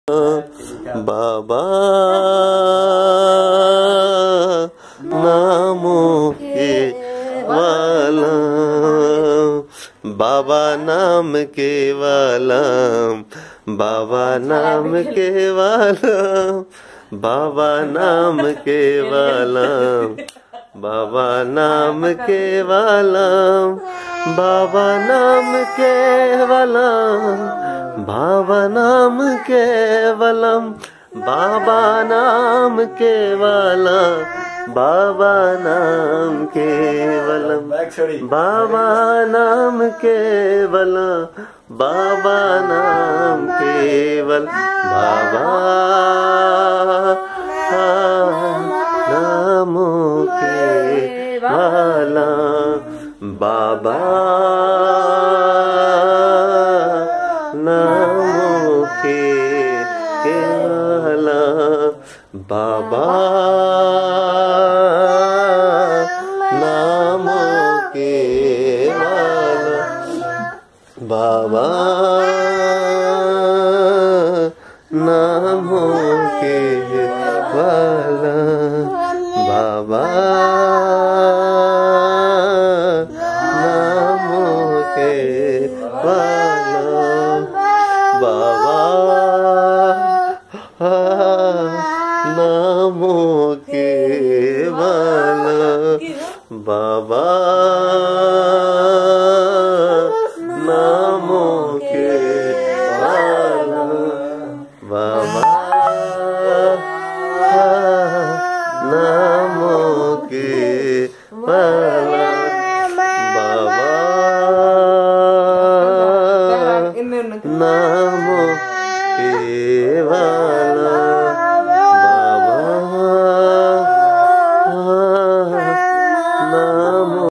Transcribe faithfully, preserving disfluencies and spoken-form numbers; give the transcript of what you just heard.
बाबा नामों के वाला, बाबा नाम के वाला, बाबा नाम के वाला, बाबा नाम के वाला, बाबा नाम के वाला, बाबा नाम के वाला, बाबा नाम केवलम, बाबा नाम केवला, बाबा नाम केवलम, बाबा नाम केवला, बाबा नाम केवल, बाबा नामों के वाला, बाबा नामों के केवला, बाबा नामों के वाला, बाबा नामों के वाला, बाबा नामों के वाला, बाबा नामों के वाला, बाबा नामों के वाला, बाबा नामों के वाला, बाबा नामों के वाला, बाबा नामों